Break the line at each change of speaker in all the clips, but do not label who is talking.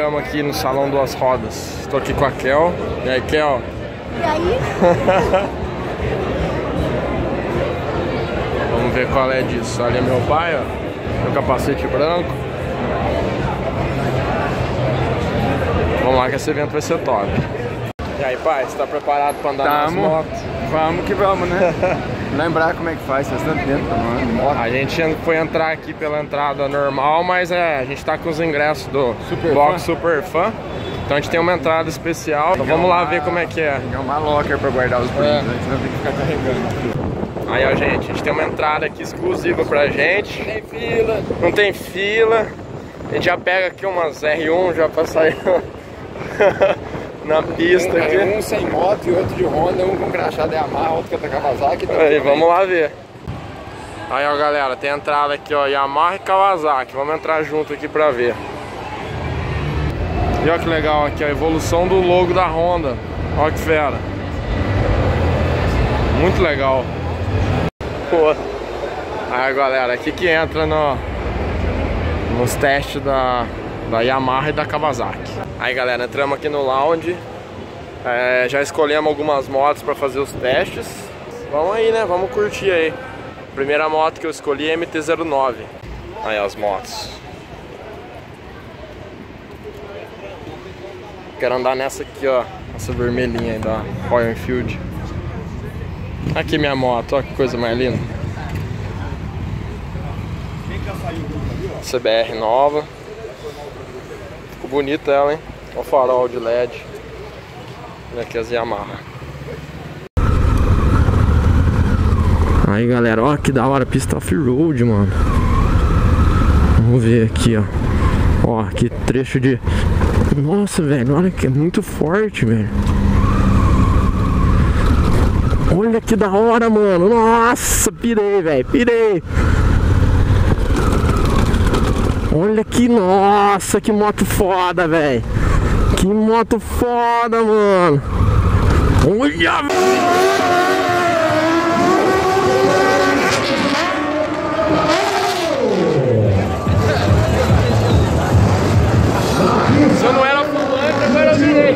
Entramos aqui no Salão Duas Rodas. Estou aqui com a Kel. E aí, Kel?
E aí?
Vamos ver qual é disso. Ali é meu pai, ó. Meu capacete branco. Vamos lá que esse evento vai ser top. E aí, pai, você tá preparado pra andar nas motos?
Vamos que vamos, né? Lembrar como é que faz tanto tempo de moto.
A gente foi entrar aqui pela entrada normal, mas a gente tá com os ingressos do Box Super Fã. Então a gente tem uma entrada especial. Então vamos lá ver como é que é.
Tem uma locker pra guardar os brindes, a gente não tem que ficar carregando.
Aí, ó, gente, a gente tem uma entrada aqui exclusiva pra gente. Não tem fila. Não tem fila. A gente já pega aqui umas R1 já pra sair na pista aqui.
Um sem moto e outro de Honda, um com crachá de Yamaha, outro com a Kawasaki.
Aí, vamos lá ver. Aí, ó, galera, tem entrada aqui, ó, Yamaha e Kawasaki. Vamos entrar junto aqui pra ver. E olha que legal aqui, a evolução do logo da Honda. Olha que fera. Muito legal. Pô. Aí, galera, aqui que entra nos testes da Yamaha e da Kawasaki. Aí, galera, entramos aqui no lounge. Já escolhemos algumas motos para fazer os testes. Vamos aí, né? Vamos curtir aí. Primeira moto que eu escolhi é MT-09. Aí as motos. Quero andar nessa aqui, ó. Essa vermelhinha aí da Royal Enfield. Aqui minha moto, ó, que coisa mais linda. CBR nova. Ficou bonita ela, hein? Olha o farol de LED. Olha aqui as Yamaha. Aí, galera, ó que da hora, pista off-road, mano. Vamos ver aqui, ó. Ó, que trecho de... Nossa, velho, olha que é muito forte, velho. Olha que da hora, mano. Nossa, pirei, velho, pirei. Olha que, nossa, que moto foda, velho. Que moto foda, mano. Olha, se eu não era fumante, agora eu virei.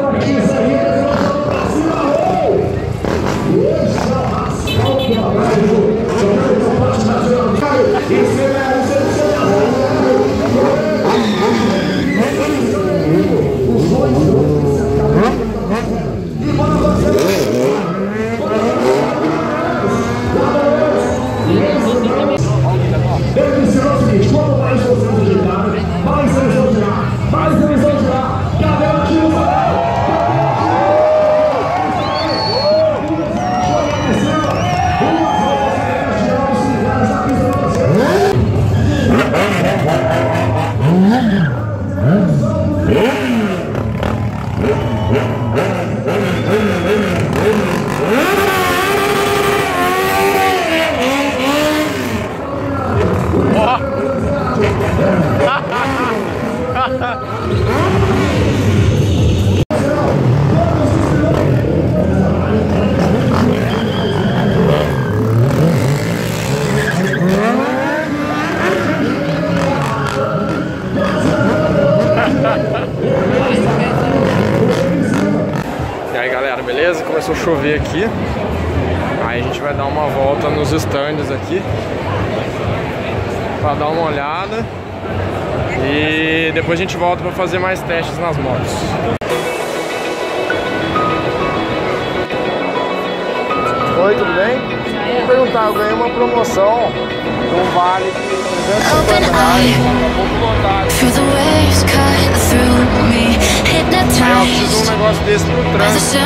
E aí, galera, beleza? Começou a chover aqui. Aí a gente vai dar uma volta nos stands aqui pra dar uma olhada. E depois a gente volta pra fazer mais testes nas motos. Oi, tudo bem? Vou perguntar, eu ganhei uma promoção de um vale de R$350, um pouco lotado. Eu preciso de um negócio desse pro trânsito.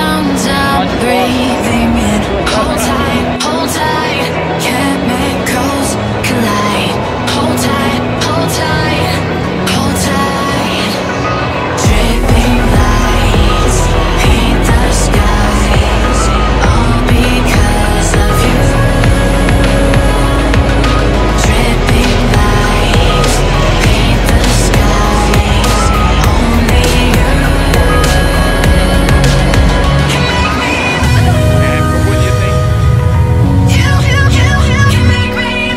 Ficou bonito, hein?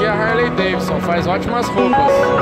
a Harley Davidson, faz ótimas roupas.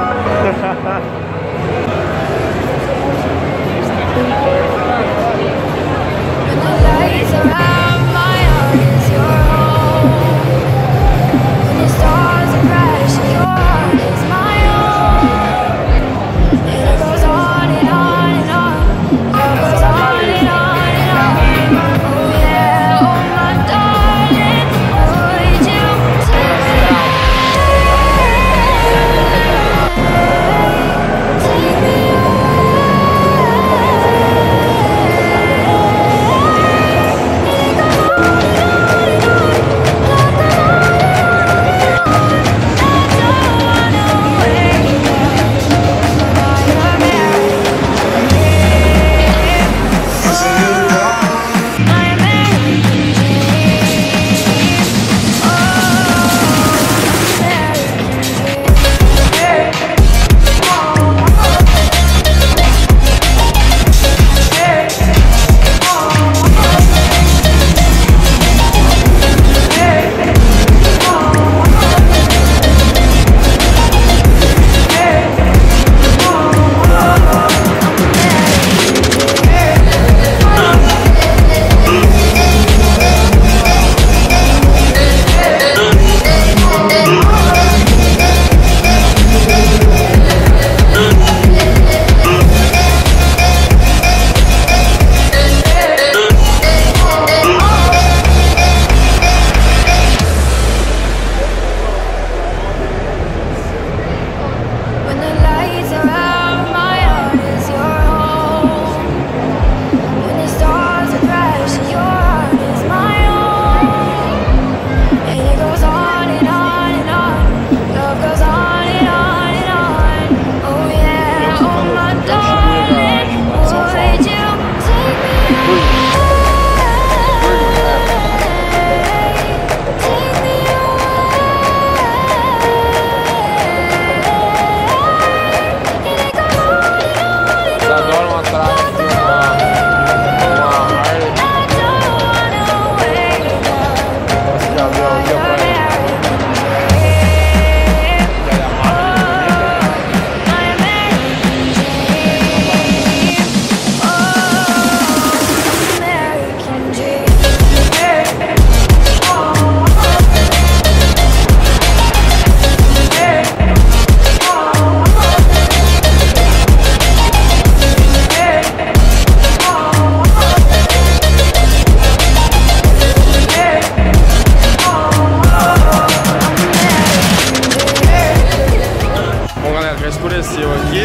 Escureceu aqui,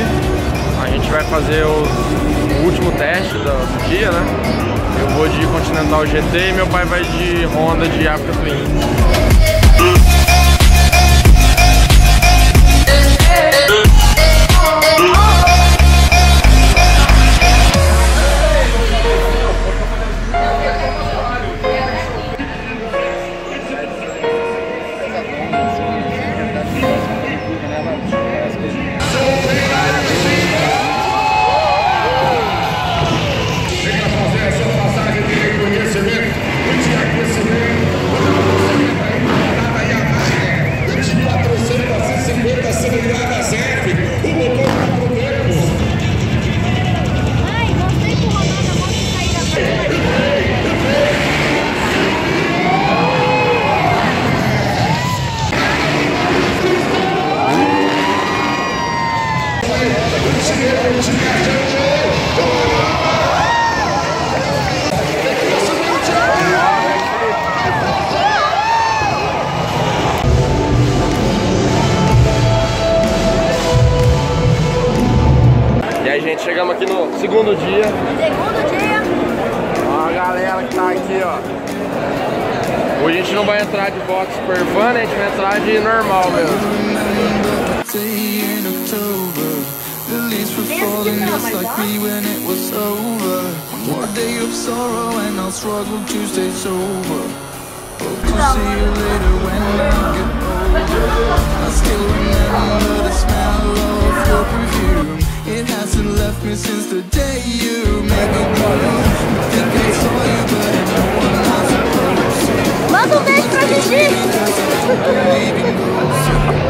a gente vai fazer o último teste do dia, né? Eu vou de Continental GT e meu pai vai de Honda de Africa Twin. Chegamos aqui no segundo dia. Ó a galera que tá aqui, ó. Hoje a gente não vai entrar de box super fun, né? A gente vai entrar de normal mesmo.
It hasn't left me since the day you made me blue. Think I saw you, but no one has supposed to.
Manda um beijo pra Gigi.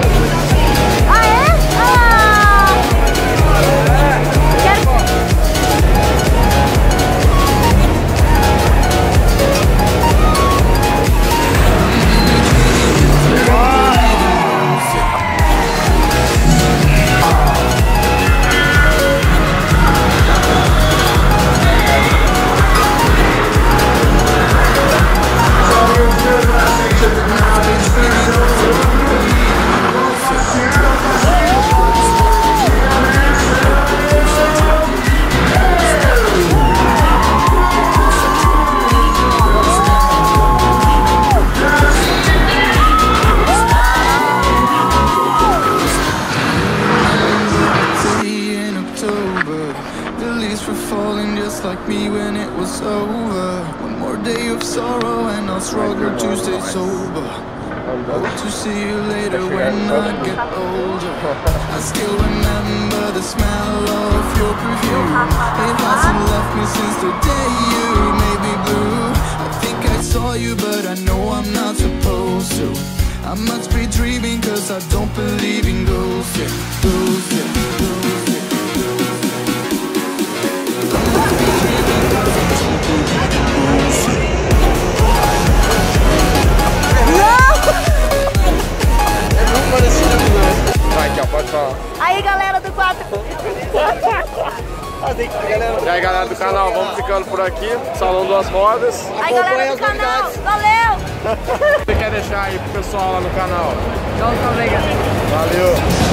and I'll struggle to stay sober. Hope to see you later when I get older. I still remember the smell of your perfume. It hasn't left me since the day you made me blue. I think I saw you, but I know I'm not supposed to. I must be dreaming, cause I don't believe in ghosts. Yeah, ghosts, yeah, ghosts, yeah.
Vai, aqui, ó, pode falar.
Aí, galera do 4.
E aí, galera do canal, vamos ficando por aqui. Salão Duas Rodas.
Aí, galera do canal, valeu!
Você quer deixar aí pro pessoal lá no canal?
Tchau, obrigado.
Valeu!